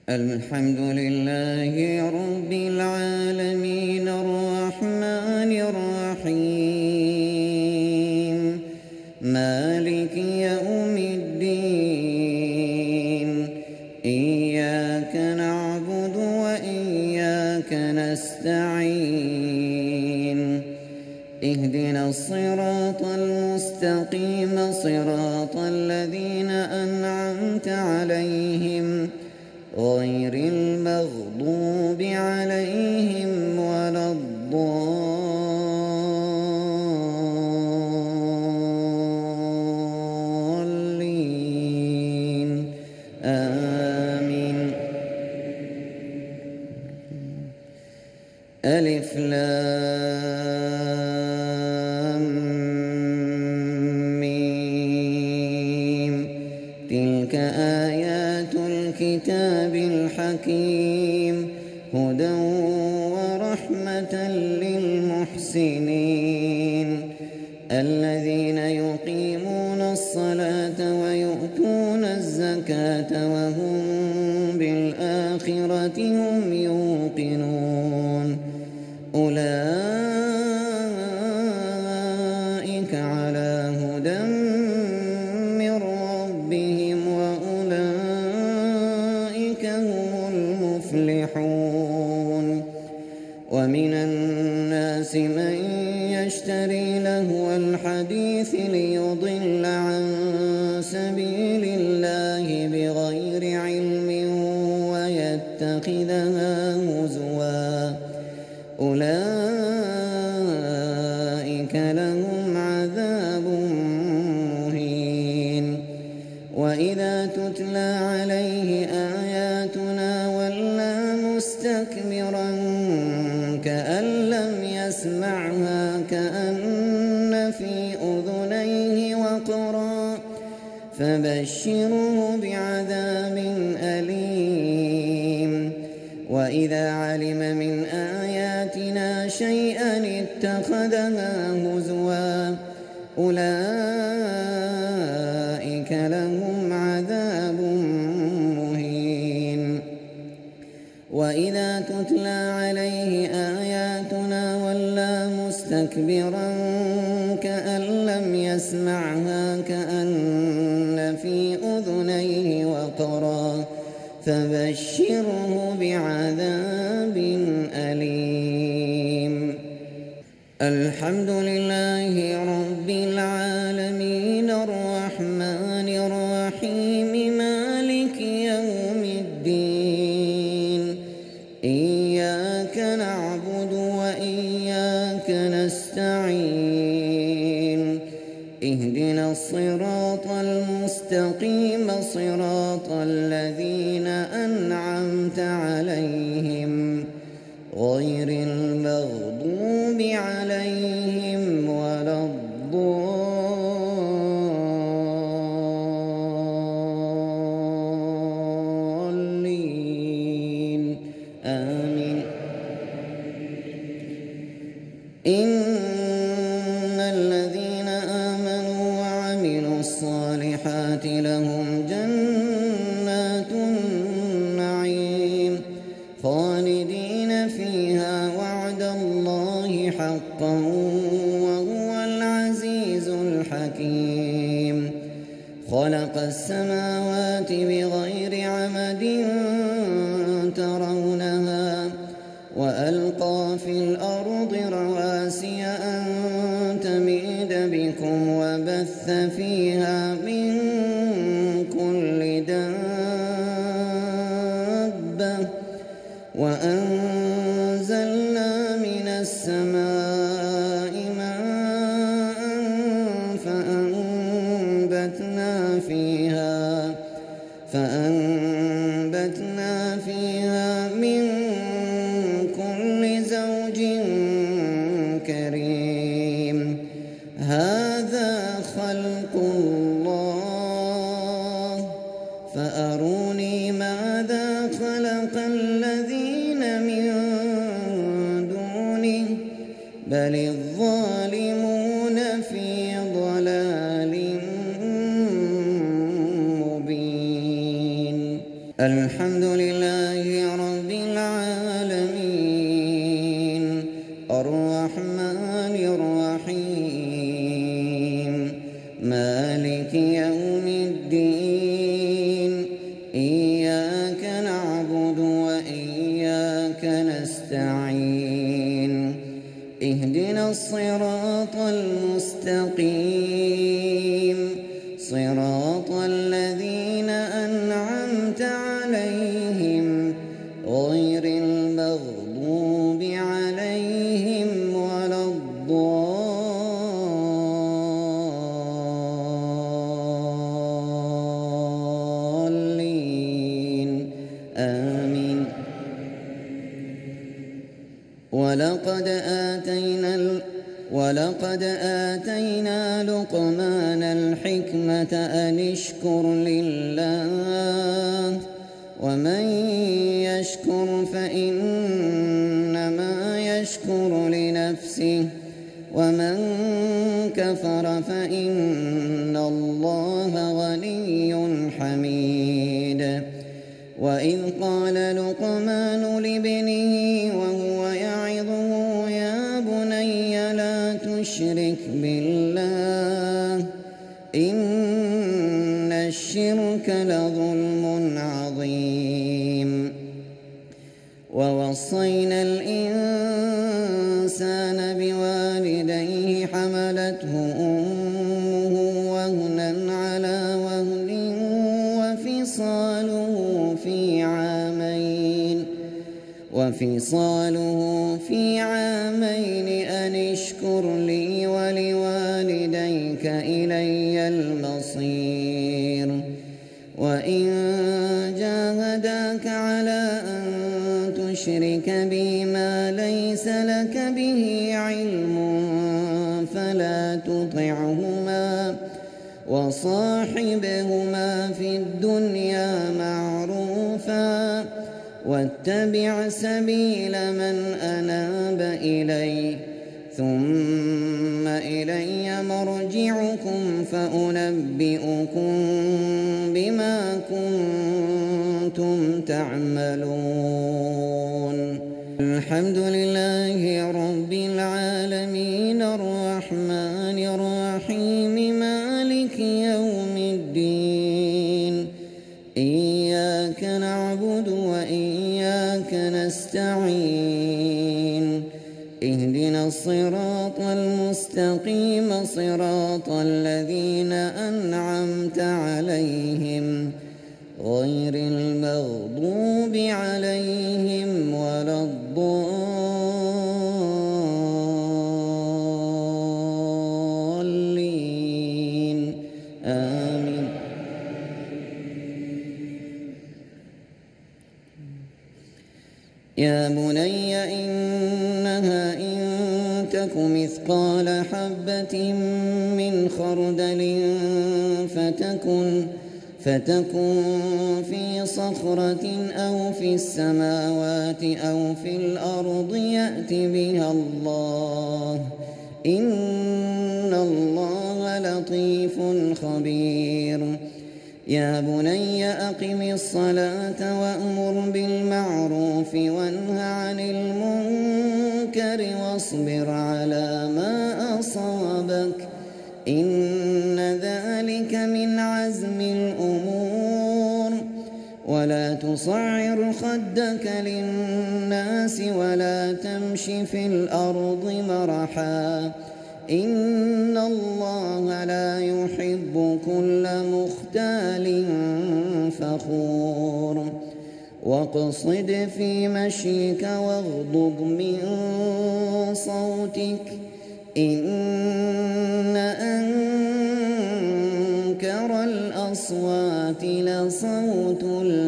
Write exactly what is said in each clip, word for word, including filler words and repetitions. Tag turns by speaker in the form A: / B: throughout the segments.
A: الحمد لله رب العالمين الرحمن الرحيم مالك يوم الدين إياك نعبد وإياك نستعين اهدنا الصراط المستقيم صراط الذين أنعمت عليهم غير المغضوب عليهم ولا الضالين آمين. ألف لام ميم تلك آيات الكتاب الحكيم هدى ورحمة للمحسنين الذين يقيمون الصلاة ويؤتون الزكاة وهم بالآخرة هم يوقنون أولئك على هدى من ربهم وأولئك هم المفلحون. ومن الناس من يشتري لهو الحديث ليضل عن سبيل الله بغير علم ويتخذها هزوا أولئك لهم عذاب مهين. وإذا تتلى عليه آياتنا ولى مستكبرا كأن لم يسمعها كأن في أذنيه وقرا فبشره بعذاب أليم. وإذا علم من آياتنا شيئا اتخذها هزوا أولئك لهم عذاب مهين. وإذا تتلى عليه آياتنا ولى مستكبرا كأن لم يسمعها كأن في أذنيه وقرا فبشره بعذاب أليم. الحمد لله رب العالمين الرحمن الرحيم مالك يوم الدين إياك نعبد وإياك نستعين اهدنا الصراط المستقيم صراط الذين أنعمت عليهم غير المغضوب عليهم ولا الضالين آمين. إن الذين آمنوا وعملوا الصالحات لهم جنات النعيم خالدين فيها وعد الله حقا وهو العزيز الحكيم. خلق السماوات بغير عمد ترونها وألقى في الأرض رواسي أن تميد بكم وبث فيها من كل دابة وأنزلنا من السماء ماء فأنبتنا فيها فأنبتنا فيها من كل زوج كريم. هذا خلق الله فأروني ماذا خلق الذين من دونه بل الظالمون في ضلال مبين. الحمد لله رب العالمين الرحمن الرحيم مالك يوم الدين إياك نعبد وإياك نستعين اهدنا الصراط المستقيم صراط الذين أنعمت عليهم غير المغضوب عليهم ولا الضالين آمين. ولقد آتينا ولقد آتينا لقمان الحكمة أن اشكر لله ومن يشكر فإنما يشكر لنفسه ومن كفر فإن الله غني حميد. وإذ قال لقمان لابنه وهو يعظه يا بني لا تشرك بالله إن الشرك لظلم عظيم. ووصينا الإنسان بوالديه حملته أمه وهنا على وهن وفصاله في عامين وفصاله في عامين أن اشكر لي ولوالديك إلي المصير. وإن جاهداك على أن تشرك بي ما ليس لك به علم فلا تطعهما وصاحبهما في الدنيا معروفا واتبع سبيل من أناب إلي ثم إلي مرجعكم فأنبئكم بما كنتم تعملون. الحمد لله رب العالمين الرحمن الرحيم مالك يوم الدين إياك نعبد وإياك نستعين اهدنا الصراط المستقيم صراط الذين أنعمت عليهم غير المغضوب عليهم ولا الضالين آمين. يا بني إنها إن تك مثقال حبة من خردل فتكن فتكن في صخرة أو في السماوات أو في الأرض يأت بها الله إن الله لطيف خبير. يا بني أقم الصلاة وأمر بالمعروف وانه عن المنكر واصبر على ما أصابك إن ذلك من عزم الأمور. ولا تصعر خدك للناس ولا تمش في الأرض مرحا إن الله لا يحب كل مختال فخور. واقصد في مشيك واغضض من صوتك إن أنكر الأصوات لصوت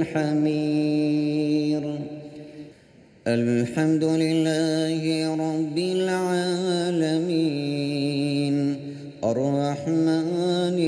A: الحمير. الحمد لله رب العالمين الرحمن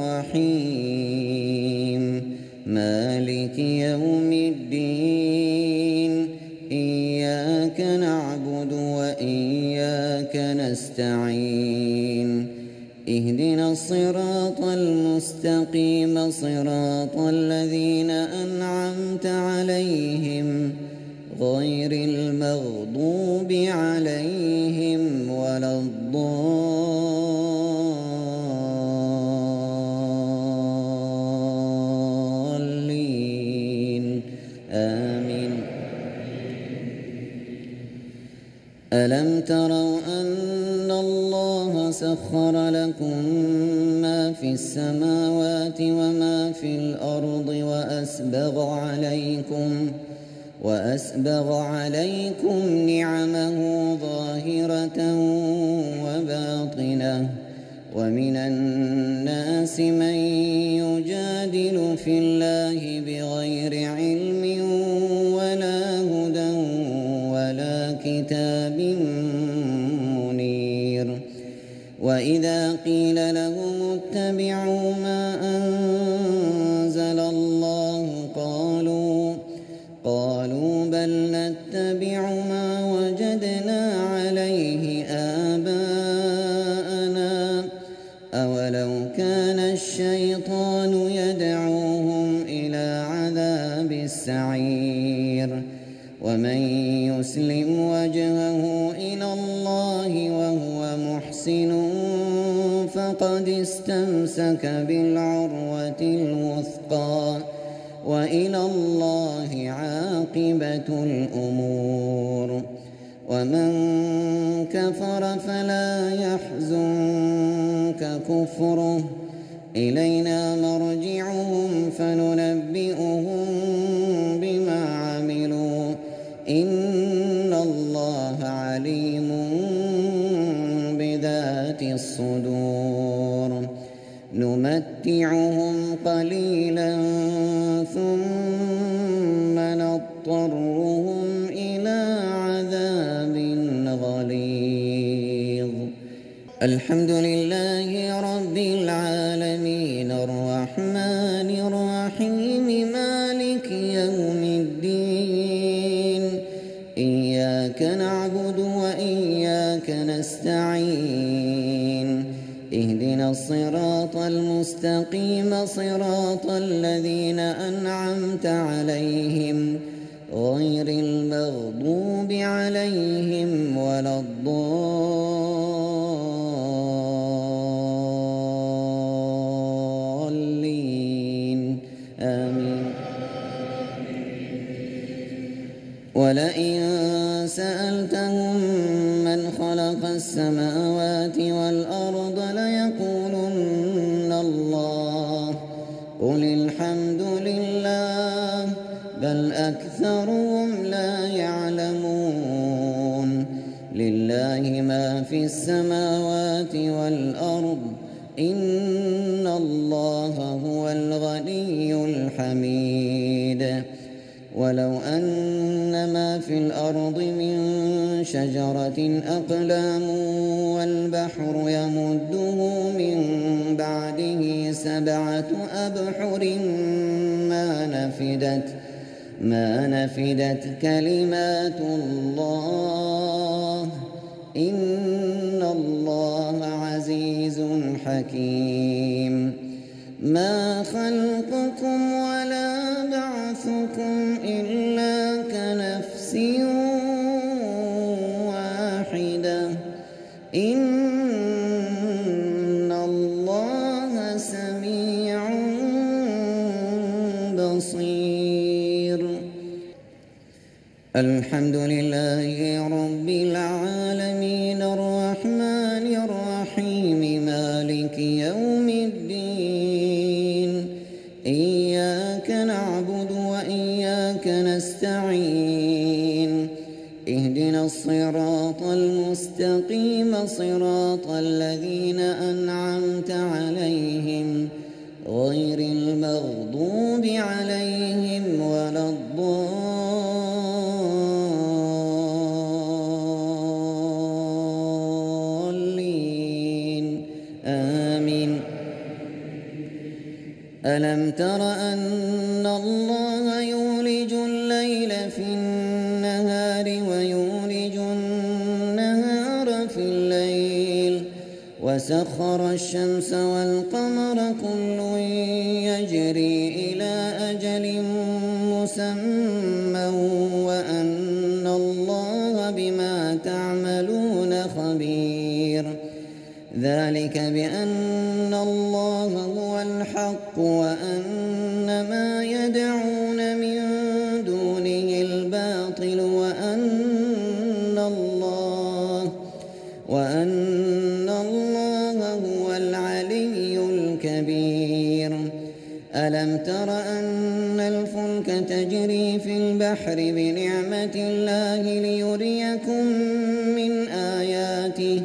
A: الرحيم مالك يوم الدين إياك نعبد وإياك نستعين اهدنا الصراط المستقيم صراط الذين أنعمت عليهم غير المغضوب عليهم ولا الضالين آمين. ألم تروا أن الله سخر لكم ما في السماوات وما في الأرض وأسبغ عليكم وأسبغ عليكم نعمه ظاهرة وباطنة ومن الناس من يجادل في الله بغير علم ولا هدى ولا كتاب منير. وإذا قيل لهم اتبعوا ما أنزل الله قالوا قالوا بل نتبع ما وجدنا عليه آباءنا أولو كان الشيطان يدعوهم إلى عذاب السعير. ومن يسلم وجهه إلى الله وهو محسن فقد استمسك بالعروة الوثقى وإلى الله عاقبة الأمور. ومن كفر فلا يحزنك كفره إلينا مرجعهم فننبئهم بما عملوا إن الله عليم بذات الصدور. نمتعهم قليلا ثم نضطرهم إلى عذاب غليظ. الحمد لله رب العالمين الرحمن الرحيم مالك يوم الدين إياك نعبد وإياك نستعين اهدنا الصراط المستقيم صراط الذين أنعمت عليهم غير المغضوب عليهم ولا الضالين آمين. ولئن سألتهم من خلق السماوات والأرض ليقولن الله قل الحمد لله بل أكثرهم لا يعلمون. لله ما في السماوات والأرض إن الله هو الغني الحميد. ولو أن ما في الأرض من شجرة أقلام والبحر يمده من بعده سبعة أبحر ما نفدت ما نفدت كلمات الله إن الله عزيز حكيم. ما خلقكم ولا بعثكم إلا كنفس واحدة إن الله سميع بصير. الحمد لله رب العالمين الرحمن الرحيم مالك يوم الدين إياك نعبد وإياك نستعين اهدنا الصراط المستقيم صراط الذين أنعمت عليهم غير المغضوب عليهم ولا الضالين آمين. ألم تر أن الله يولج الليل في النهار ويولج النهار في الليل وسخر الشمس والقمر كل يجري إلى أجل مسمى وأن الله بما تعملون خبير. ذلك بأن الله هو الحق وأن ما يدعون من دونه الباطل وأن الله وأن الله هو العلي الكبير. ألم تر أن الفلك تجري في البحر بنعمة الله ليريكم من آياته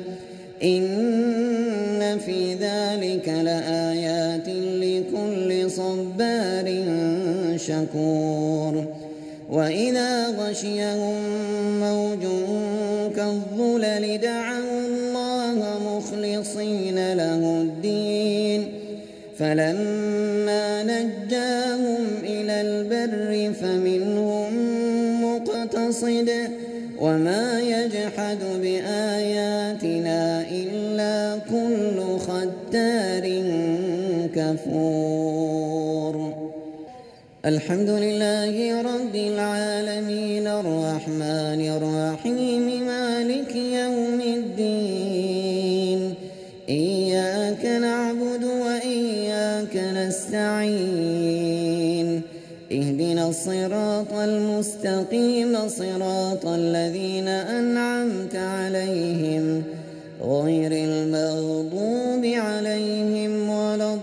A: إن في ذلك لآيات لكل صبار شكور. وإذا غشيهم موج كالظلل دعوا الله مخلصين له الدين فلما نجاهم إلى البر فمنهم مقتصد وما يجحد بآياتنا إلا كل ختار كفور. الحمد لله رب العالمين الرحمن الرحيم مالك يوم الدين إياك نعبد وإياك نستعين اهدنا الصراط المستقيم صراط الذين أنعمت عليهم غير المغضوب عليهم ولا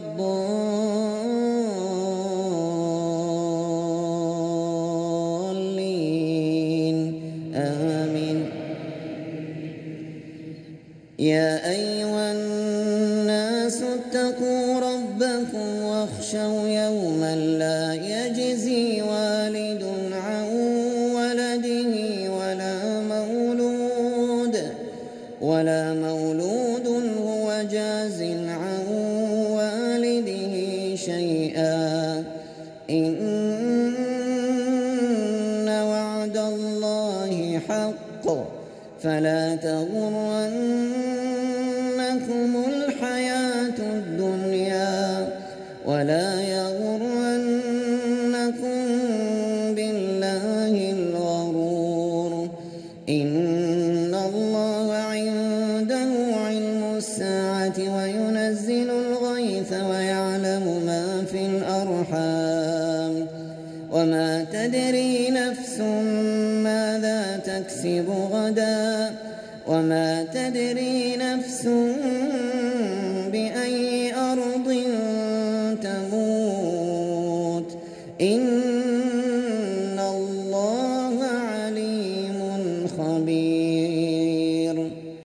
A: الضالين آمين. يا أيها الناس اتقوا ربكم واخشوا يوما لا يجزي والد عن ولده ولا مولود ولا مولود هو جاز عن والده شيئا إن وعد الله حق فلا تغرنكم الحياة الدنيا ولا يغرنكم بالله الغرور. إن الله عنده علم الساعة وينزل الغيث ويعلم ما في الأرحام وما تدري نفس ماذا تكسب غدا وما تدري نفس بأي أرض تموت إن الله عليم خبير.